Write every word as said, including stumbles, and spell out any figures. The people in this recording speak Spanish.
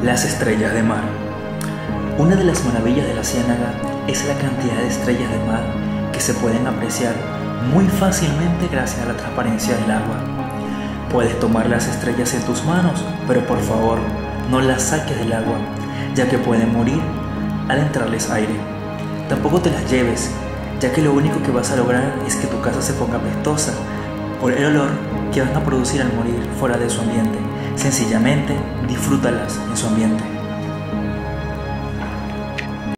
Las estrellas de mar. Una de las maravillas de la Ciénaga es la cantidad de estrellas de mar que se pueden apreciar muy fácilmente gracias a la transparencia del agua. Puedes tomar las estrellas en tus manos, pero por favor no las saques del agua, ya que pueden morir al entrarles aire. Tampoco te las lleves, ya que lo único que vas a lograr es que tu casa se ponga apestosa por el olor que van a producir al morir fuera de su ambiente. Sencillamente disfrútalas en su ambiente.